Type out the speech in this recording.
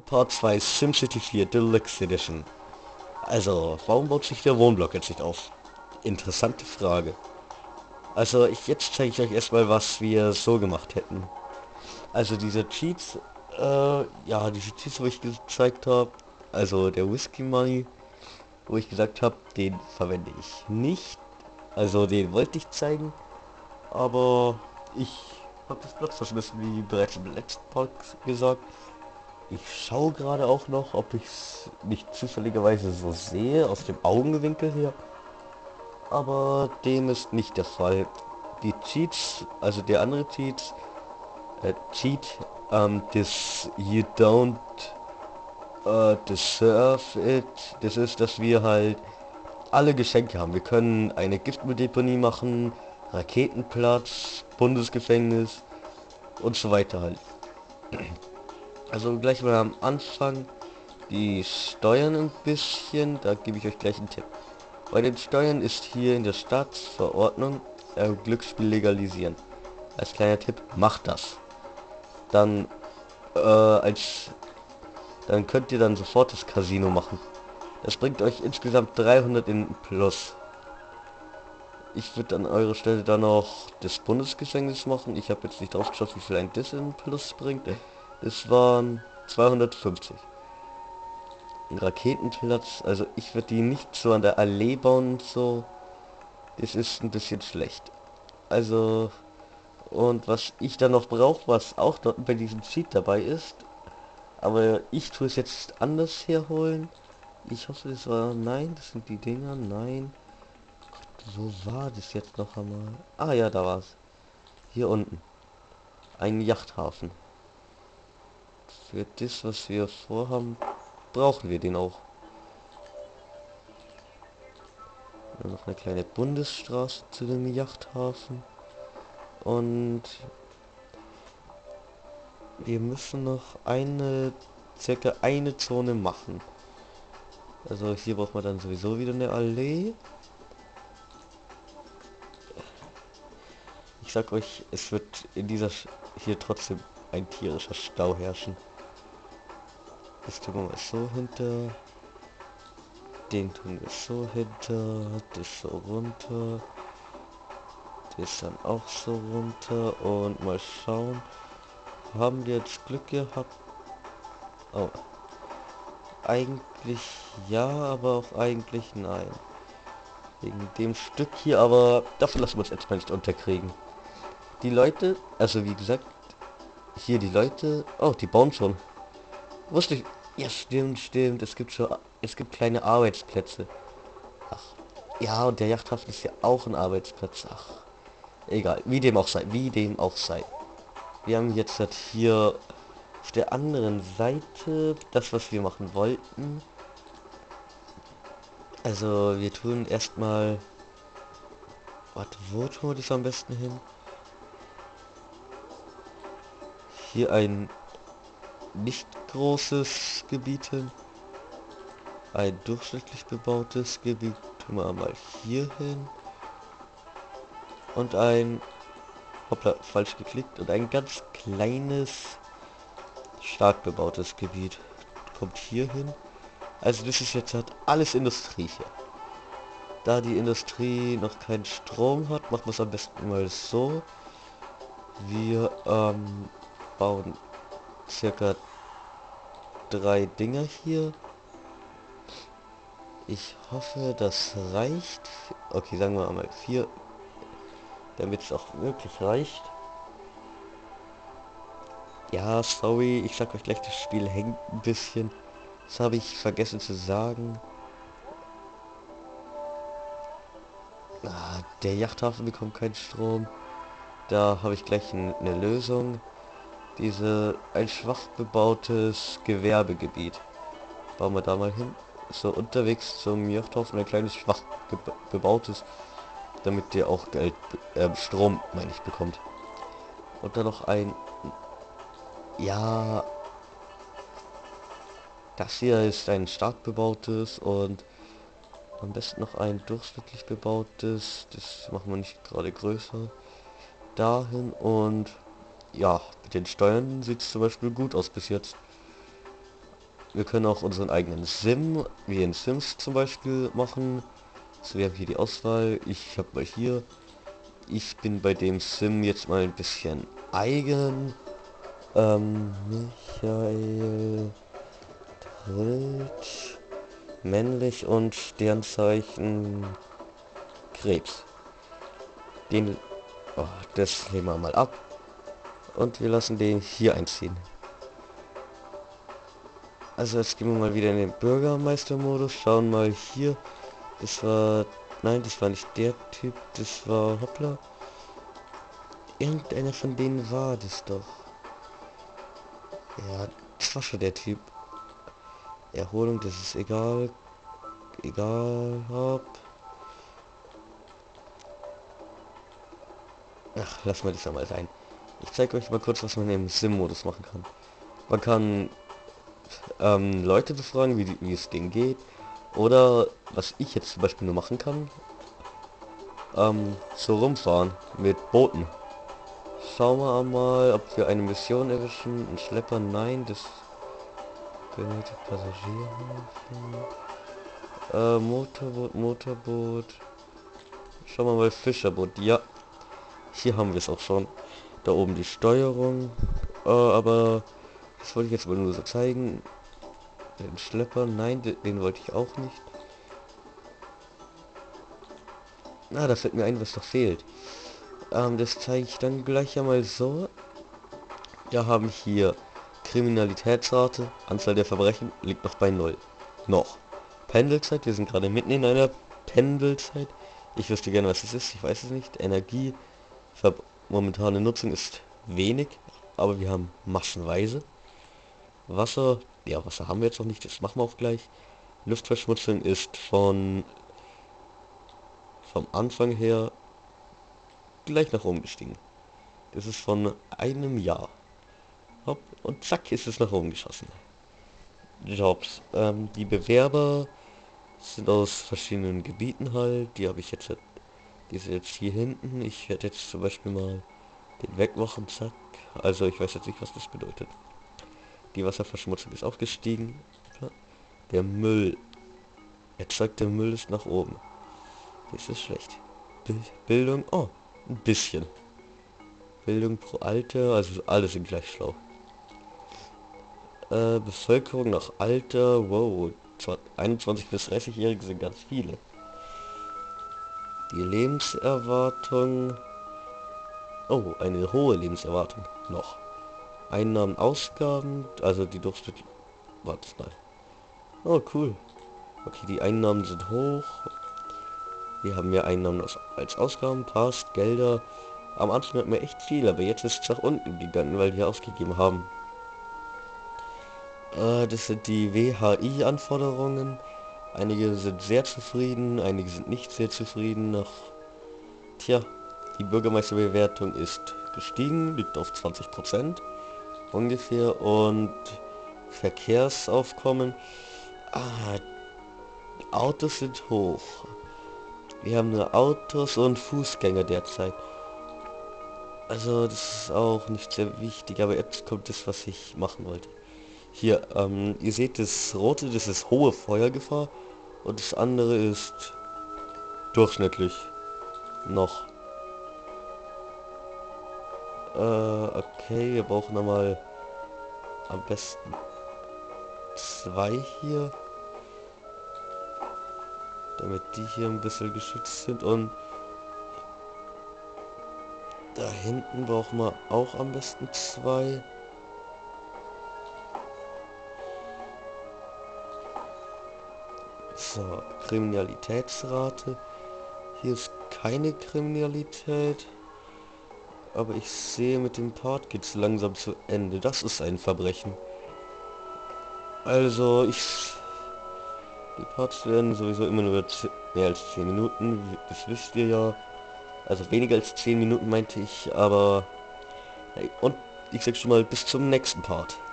Part 2 SimCity 4 Deluxe Edition. Also, warum baut sich der Wohnblock jetzt nicht auf? Interessante Frage. Also, jetzt zeige ich euch erstmal, was wir so gemacht hätten. Also diese Cheats, ja, diese Cheats, wo ich gezeigt habe, also der Whiskey Money, wo ich gesagt habe, den verwende ich nicht. Also den wollte ich zeigen, aber ich habe das Platz verschmissen, wie bereits im letzten Part gesagt. Ich schaue gerade auch noch, ob ich es nicht zufälligerweise so sehe, aus dem Augenwinkel her. Aber dem ist nicht der Fall. Die Cheats, also der andere Cheat, das You Don't Deserve It, das ist, dass wir halt alle Geschenke haben. Wir können eine Giftmülldeponie machen, Raketenplatz, Bundesgefängnis und so weiter halt. Also gleich mal am Anfang die Steuern ein bisschen, da gebe ich euch gleich einen Tipp. Bei den Steuern ist hier in der Staatsverordnung Glücksspiel legalisieren. Als kleiner Tipp, macht das. Dann als dann könnt ihr dann sofort das Casino machen. Das bringt euch insgesamt 300 in Plus. Ich würde an eurer Stelle dann noch das Bundesgefängnis machen. Ich habe jetzt nicht drauf geschaut, wie viel ein das in Plus bringt. Das waren 250. Ein Raketenplatz, also ich würde die nicht so an der Allee bauen und so. Das ist ein bisschen schlecht. Also, und was ich dann noch brauche, was auch dort bei diesem Cheat dabei ist, aber ich tue es jetzt anders herholen. Ich hoffe, das war... Nein, das sind die Dinger. Nein. Wo war das jetzt noch einmal? Ah ja, da war's. Hier unten. Ein Yachthafen. Für das, was wir vorhaben, brauchen wir den auch. Nur noch eine kleine Bundesstraße zu dem Yachthafen. Und wir müssen noch circa eine Zone machen. Also hier braucht man dann sowieso wieder eine Allee. Ich sag euch, es wird in dieser hier trotzdem ein tierischer Stau herrschen. Das tun wir mal so hinter. Den tun wir so hinter. Das so runter. Das dann auch so runter. Und mal schauen. Haben wir jetzt Glück gehabt? Oh. Eigentlich ja, aber auch eigentlich nein. Wegen dem Stück hier, aber dafür lassen wir uns jetzt mal nicht unterkriegen. Die Leute, also wie gesagt, hier die Leute, oh, die bauen schon. Wusste ich, ja stimmt, stimmt, es gibt kleine Arbeitsplätze. Ach, ja, und der Yachthafen ist ja auch ein Arbeitsplatz. Ach, egal, wie dem auch sei, wie dem auch sei. Wir haben jetzt halt hier auf der anderen Seite das, was wir machen wollten. Also wir tun erstmal, warte, wo tun wir das am besten hin? Hier ein nicht großes Gebiet hin. Ein durchschnittlich bebautes Gebiet tun wir mal hier hin. Und ein, hoppla, falsch geklickt, und ein ganz kleines, stark bebautes Gebiet kommt hier hin. Also das ist jetzt halt alles Industrie hier. Da die Industrie noch keinen Strom hat, machen wir es am besten mal so. Wir bauen circa 3 Dinger hier. Ich hoffe, das reicht. Okay, sagen wir mal 4, damit es auch wirklich reicht. Ja, sorry, ich sag euch gleich, das Spiel hängt ein bisschen. Das habe ich vergessen zu sagen. Ah, der Yachthafen bekommt keinen Strom. Da habe ich gleich eine Lösung. Ein schwach bebautes Gewerbegebiet. Bauen wir da mal hin. So unterwegs zum Yachthafen ein kleines schwach bebautes, damit der auch Geld, Strom, meine ich, bekommt. Und dann noch ein, ja, das hier ist ein stark bebautes und am besten noch ein durchschnittlich bebautes. Das machen wir nicht gerade größer. Dahin und ja, mit den Steuern sieht es zum Beispiel gut aus bis jetzt. Wir können auch unseren eigenen Sim, wie in Sims zum Beispiel, machen. So, wir haben hier die Auswahl. Ich habe mal hier. Ich bin bei dem Sim jetzt mal ein bisschen eigen. Michael Trilch, männlich und Sternzeichen Krebs. Den, oh, das nehmen wir mal ab. Und wir lassen den hier einziehen. Also jetzt gehen wir mal wieder in den Bürgermeistermodus. Schauen mal hier. Das war... Nein, das war nicht der Typ. Das war... Hoppla. Irgendeiner von denen war das doch. Ja, das war schon der Typ. Erholung, das ist egal. Egal, hopp. Ach, lass mal das ja mal sein. Ich zeige euch mal kurz, was man im Sim-Modus machen kann. Man kann Leute befragen, wie es denen geht. Oder, was ich jetzt zum Beispiel nur machen kann, so rumfahren mit Booten. Schauen wir mal, ob wir eine Mission erwischen. Ein Schlepper, nein, das benötigt Passagierhäfen. Motorboot. Schauen wir mal, Fischerboot. Ja, hier haben wir es auch schon. Da oben die Steuerung. Aber das wollte ich jetzt mal nur so zeigen. Den Schlepper, nein, den wollte ich auch nicht. Da fällt mir ein, was noch fehlt. Das zeige ich dann gleich einmal so. Wir haben hier Kriminalitätsrate, Anzahl der Verbrechen liegt noch bei 0. Noch. Pendelzeit, wir sind gerade mitten in einer Pendelzeit. Ich wüsste gerne, was es ist, ich weiß es nicht. Energie, momentane Nutzung ist wenig, aber wir haben massenweise. Wasser, ja, Wasser haben wir jetzt noch nicht, das machen wir auch gleich. Luftverschmutzung ist vom Anfang her gleich nach oben gestiegen. Das ist von einem Jahr. Hopp, und zack ist es nach oben geschossen. Jobs. Die Bewerber sind aus verschiedenen Gebieten halt. Die habe ich jetzt, die sind jetzt hier hinten. Ich werde jetzt zum Beispiel mal den wegmachen, zack. Also ich weiß jetzt nicht, was das bedeutet. Die Wasserverschmutzung ist auch gestiegen. Der Müll. Er zeigt, der Müll ist nach oben. Das ist schlecht. Bildung, oh, ein bisschen. Bildung pro Alter, also alle sind gleich schlau. Bevölkerung nach Alter, wow, 21 bis 30-Jährige sind ganz viele. Die Lebenserwartung, oh, eine hohe Lebenserwartung noch. Einnahmen, Ausgaben, also die Durchschnitt, warte mal. Oh, cool. Okay, die Einnahmen sind hoch. Wir haben mehr Einnahmen als Ausgaben, passt, Gelder. Am Anfang hatten wir echt viel, aber jetzt ist es nach unten gegangen, weil wir ausgegeben haben. Das sind die WHI-Anforderungen. Einige sind sehr zufrieden, einige sind nicht sehr zufrieden. Tja, die Bürgermeisterbewertung ist gestiegen, liegt auf 20% ungefähr. Und Verkehrsaufkommen. Autos sind hoch. Wir haben nur Autos und Fußgänger derzeit. Also das ist auch nicht sehr wichtig, aber jetzt kommt das, was ich machen wollte. Hier, ihr seht das rote, das ist hohe Feuergefahr und das andere ist durchschnittlich noch. Okay, wir brauchen nochmal am besten 2 hier, damit die hier ein bisschen geschützt sind, und da hinten brauchen wir auch am besten 2. So, Kriminalitätsrate. Hier ist keine Kriminalität. Aber ich sehe, mit dem Part geht's langsam zu Ende. Das ist ein Verbrechen. Also, die Parts werden sowieso immer nur mehr als 10 Minuten. Das wisst ihr ja. Also weniger als 10 Minuten meinte ich, aber... Hey, und ich sag schon mal, bis zum nächsten Part.